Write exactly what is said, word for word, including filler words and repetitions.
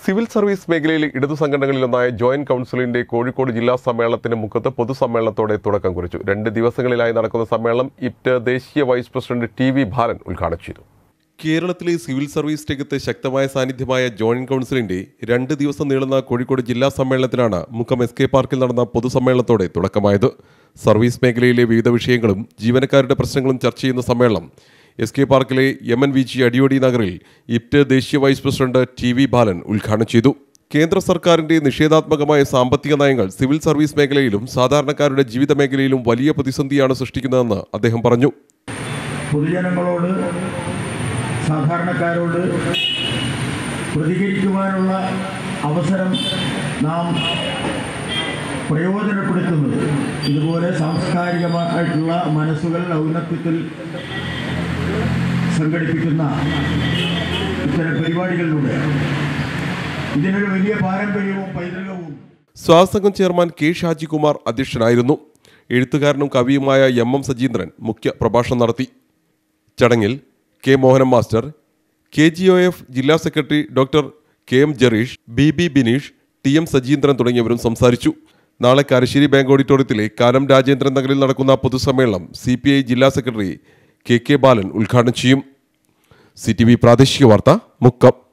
Civil service മേഖലയിലെ ഇടതു സംഘടനകളിലൊന്നായ joint കൗൺസിലിന്റെ കോഴിക്കോട് ജില്ലാ സമ്മേളനത്തിന് മുഖത്ത് പൊതുസമ്മേളനത്തോടെ തുടക്കം കുറിച്ചു. രണ്ട് ദിവസങ്ങളിലായി നടക്കുന്ന സമ്മേളനം ഇപ്റ്റ് ദേശീയ vice president T V Balan ഉദ്ഘാടനം ചെയ്തു. കേരളത്തിലെ സിവിൽ സർവീസ് രംഗത്തെ ശക്തമായ സാന്നിധ്യമായ ജോയിന്റ് കൗൺസിലിന്റെ രണ്ട് ദിവസം നീളുന്ന കോഴിക്കോട് ജില്ലാ സമ്മേളനത്തിനാണ് മുക്കം എസ് കെ പാർക്കിൽ നടന്ന പൊതുസമ്മേളനത്തോടെ തുടക്കമായത്. സർവീസ് മേഖലയിലെ വിവിധ വിഷയങ്ങളും ജീവനക്കാരുടെ പ്രശ്നങ്ങളും ചർച്ച ചെയ്യുന്ന സമ്മേളനം എസ് കെ പാർക്കിലെ M N V G Adiyodi നഗറിൽ ഇപ്റ്റ് ദേശീയ vice president T V Balan ഉദ്ഘാടനം ചെയ്തു. കേന്ദ്ര സർക്കാരിന്റെ നിഷേധാത്മകമായ സാമ്പത്തിക നയങ്ങൾ സിവിൽ സർവീസ് മേഖലയിലും സാധാരണക്കാരുടെ ജീവിത മേഖലയിലും വലിയ പ്രതിസന്ധിയാണ് സൃഷ്ടിക്കുന്നതെന്ന് അദ്ദേഹം പറഞ്ഞു. പൊതുജനങ്ങളോട് സാധാരണക്കാരോട് പ്രതികരിക്കുവാനുള്ള അവസരം നാം പ്രയോജനപ്പെടുത്തുന്നത് ഇതുപോലെ സാംസ്കാരികമായിട്ടുള്ള മനസ്സുകൾ ഔന്നത്യത്തിൽ സംഘടിപ്പിക്കുന്ന ഇത്തരം പരിപാടികളിലൂടെ ഇതിനൊരു വലിയ പാരമ്പര്യവും പൈതൃകവും. സ്വാസംഘം ചെയർമാൻ കെ ഷാജികുമാർ അധ്യക്ഷനായിരുന്നു. എഴുത്തുകാരനും കവിയുമായ എം എം സജീന്ദ്രൻ മുഖ്യ പ്രഭാഷണം നടത്തി. ചടങ്ങിൽ K Mohanan master, K G O F ജില്ലാ secretary doctor K M Jereesh, B B Bineesh, T M Sajeendran തുടങ്ങിയവരും സംസാരിച്ചു. നാളെ കാരശ്ശേരി ബാങ്ക് ഓഡിറ്റോറിയത്തിലെ കാനം രാജേന്ദ്രൻ നഗറിൽ നടക്കുന്ന പൊതുസമ്മേളനം സി പി ഐ ജില്ലാ സെക്രട്ടറി കെ കെ ബാലൻ ഉദ്ഘാടനം ചെയ്യും. സി ടി വി പ്രാദേശിക വാർത്ത, മുക്കം.